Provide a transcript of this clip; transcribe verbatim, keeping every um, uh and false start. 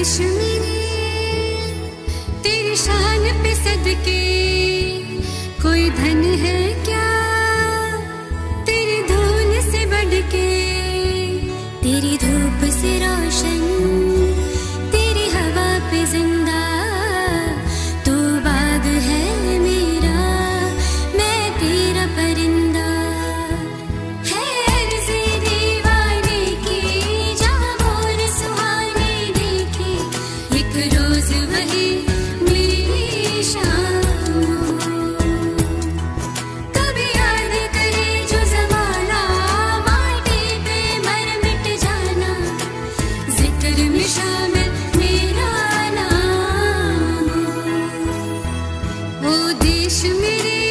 देश मेरे तेरी शान पे सदके, कोई धन है क्या तेरी धूल से बढ़ के। तेरी धूप से रोशन, तेरी हवा पे जिंदा, तू बाग है मेरा, मैं तेरा परिंदा। है अर्ज़े दीवाने की जहाँ मोर सुहाने देखे, एक रोज वही मेरी शाम। कभी याद करे जो ज़माना, माटी पे मर मिट जाना, जिक्र में शामिल मेरा नाम। ओ देश मेरे